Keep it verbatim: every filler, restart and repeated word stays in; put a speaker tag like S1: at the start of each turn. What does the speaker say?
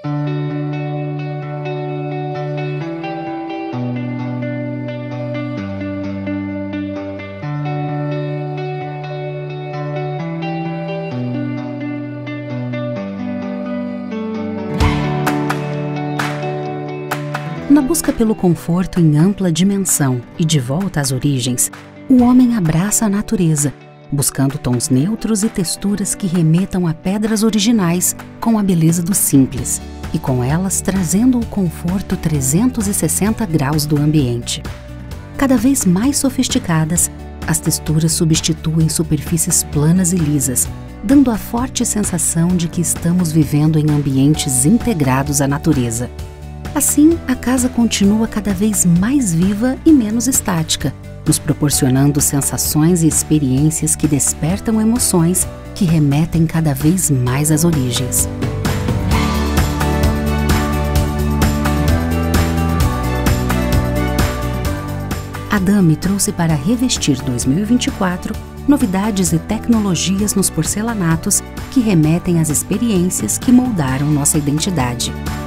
S1: Na busca pelo conforto em ampla dimensão e de volta às origens, o homem abraça a natureza, buscando tons neutros e texturas que remetam a pedras originais com a beleza do simples, e com elas trazendo o conforto trezentos e sessenta graus do ambiente. Cada vez mais sofisticadas, as texturas substituem superfícies planas e lisas, dando a forte sensação de que estamos vivendo em ambientes integrados à natureza. Assim, a casa continua cada vez mais viva e menos estática, nos proporcionando sensações e experiências que despertam emoções que remetem cada vez mais às origens. A Dami trouxe para Revestir dois mil e vinte e quatro novidades e tecnologias nos porcelanatos que remetem às experiências que moldaram nossa identidade.